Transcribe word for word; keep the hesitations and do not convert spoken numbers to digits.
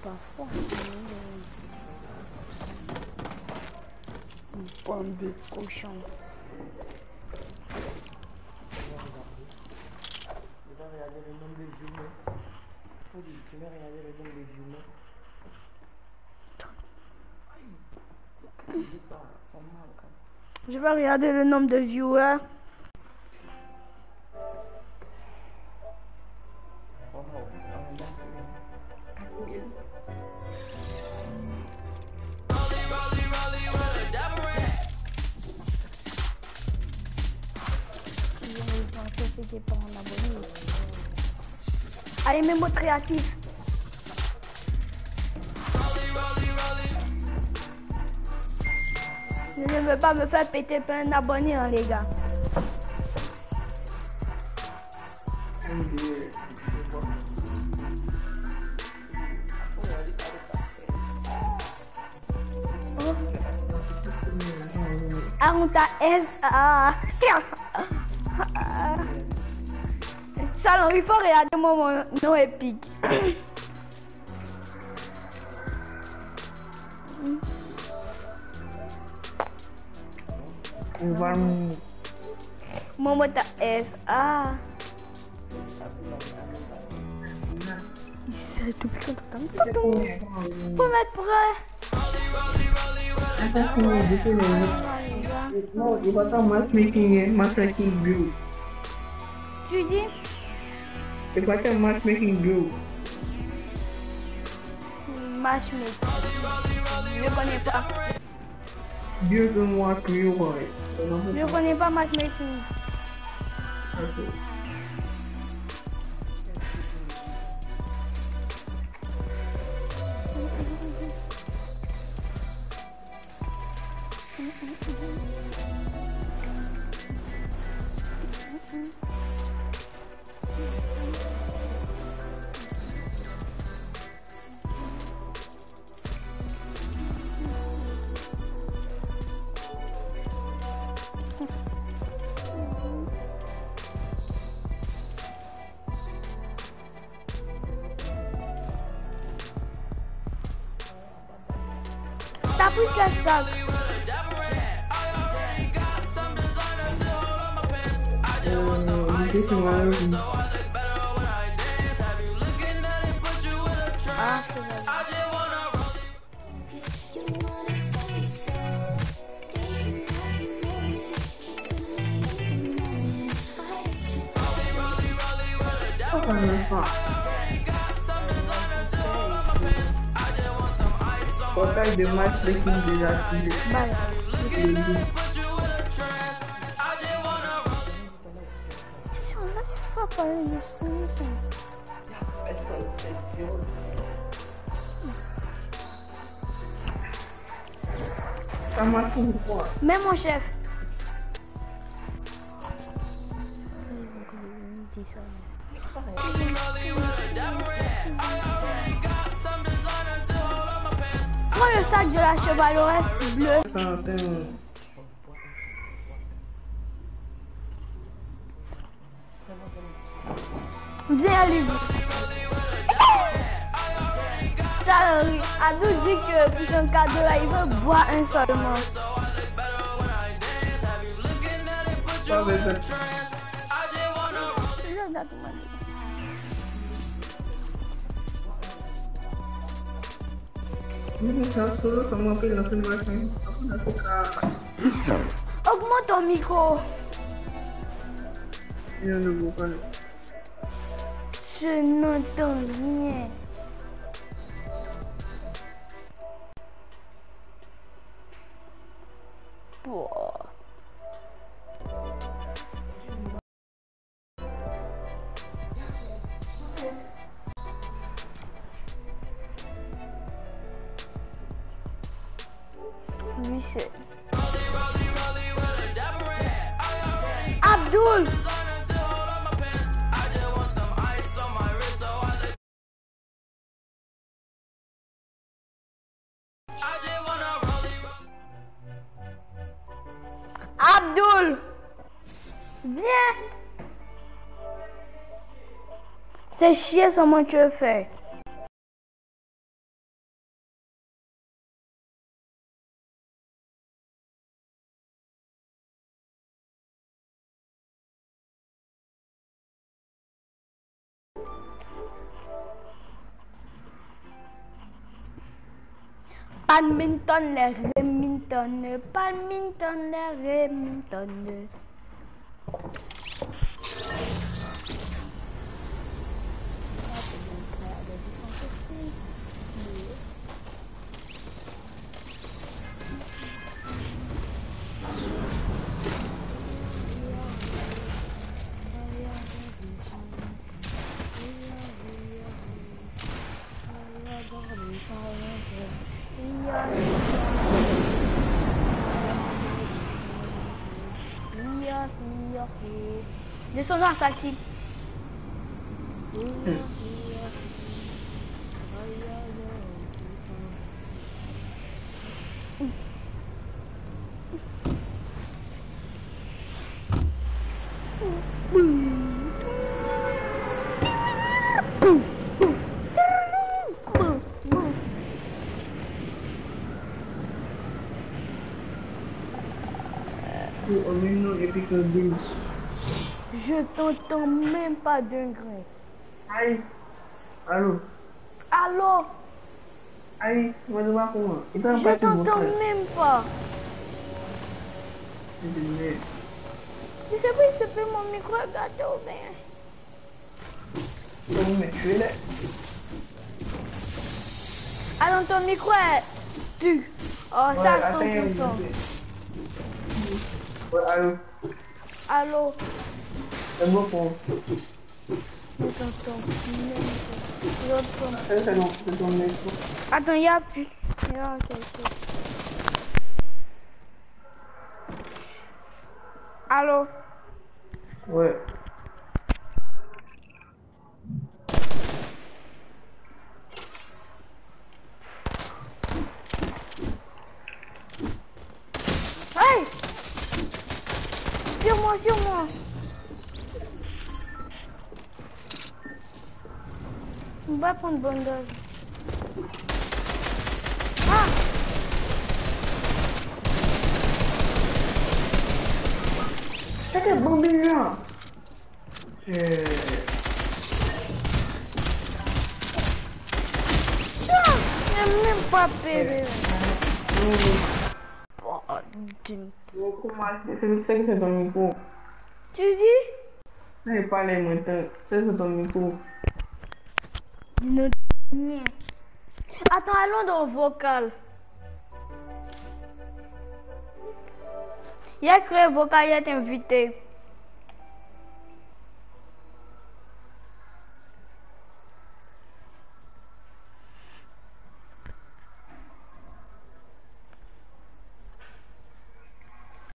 Pas fort. Une bande de cochons. Je vais regarder le nombre de vues. Faut dire, je vais regarder le nombre de vues. Tu dis ça, c'est mal quand même. Je vais regarder le nombre de viewers. Oh, oh, on regarde. C'était pas en abonné. Allez, mes mots créatifs. Je ne veux pas me faire péter par un abonné, hein, les gars. Oh. Arunta S. Ah. Chalon, il faut regarder mon nom épique. Momo ta S. Ah. C'est tout petit content. Faut mettre prêt. No, you got a matchmaking, matchmaking group. Tu dis? You got a matchmaking group. Matchmaking. Je connais pas. You don't want real one. Je connais pas matchmaking. Okay. T'as pris quel sac? Ah, c'est vrai. Portail de matchmaking désactivé. Bah, on n'arrive pas à parler de ça. Ça marche une fois. Mais mon chef. Prends le sac de la chevaloresse bleu. Viens, Livre. Ça, Adou dit que pour son cadeau là, il veut boire un seulement. Pas besoin. Augmente ton micro. Je ne vois pas. Je n'entends rien. Boah. Lui c'est Abdul. Abdul, viens. C'est chier comment tu le fais. Badminton, les Remington, badminton, les Remington. Descendons à Salty. Au menu Epic Games. Je t'entends même pas d'un grain. Aïe. Allô. Allô? Aïe, tu vas devoir comment? Il t'a Je pas tout t'entends montré. même pas. C'est de merde. Je sais pas si c'est mon micro est gâté ou bien. Non, mais tu es là. Alors ton micro est... Tu... Oh, Ouais, ça attends, cent il y a pour une cent. idée. Ouais, allô. Allô? C'est bon pour. Je t'entends même pas. J'entends. C'est c'est ton, c'est ton micro. Attends, il y a plus. Il y a quelque chose. Allô? Ouais. Hey! Sur moi, sur moi. On va prendre bandage. Ah! C'est que bon bien. Je... Ah! Il n'est même pas pévé. Oh, Dieu. C'est que c'est ton micro. Tu dis? Je pas les maintenant. C'est ton micro. Non. Attends, allons dans le vocal. Il y a créé vocal, il est invité.